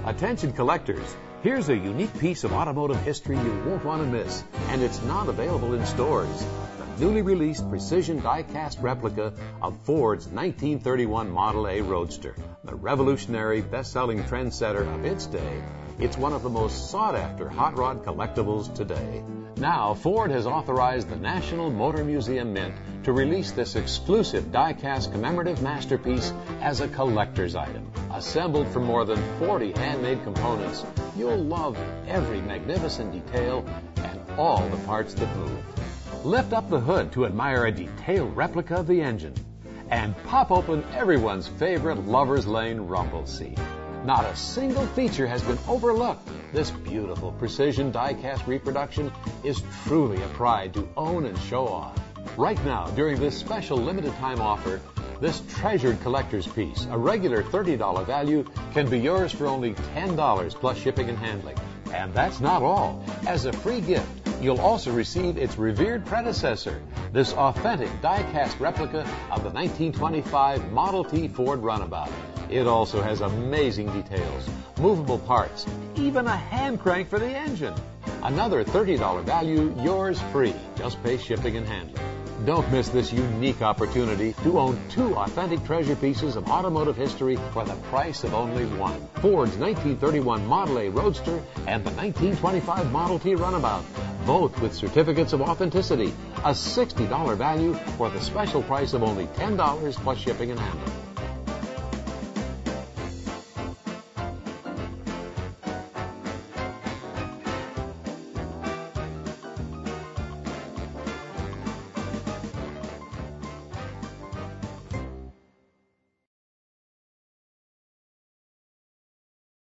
Attention collectors, here's a unique piece of automotive history you won't want to miss, and it's not available in stores. The newly released precision die-cast replica of Ford's 1931 Model A Roadster, the revolutionary best-selling trendsetter of its day. It's one of the most sought-after hot rod collectibles today. Now, Ford has authorized the National Motor Museum Mint to release this exclusive die-cast commemorative masterpiece as a collector's item. Assembled from more than 40 handmade components, you'll love every magnificent detail and all the parts that move. Lift up the hood to admire a detailed replica of the engine, and pop open everyone's favorite lover's lane rumble seat. Not a single feature has been overlooked. This beautiful precision die-cast reproduction is truly a pride to own and show off. Right now, during this special limited time offer, this treasured collector's piece, a regular $30 value, can be yours for only $10 plus shipping and handling. And that's not all. As a free gift, you'll also receive its revered predecessor, this authentic die-cast replica of the 1925 Model T Ford Runabout. It also has amazing details, movable parts, even a hand crank for the engine. Another $30 value, yours free. Just pay shipping and handling. Don't miss this unique opportunity to own two authentic treasure pieces of automotive history for the price of only one. Ford's 1931 Model A Roadster and the 1925 Model T Runabout, both with certificates of authenticity. A $60 value for the special price of only $10 plus shipping and handling.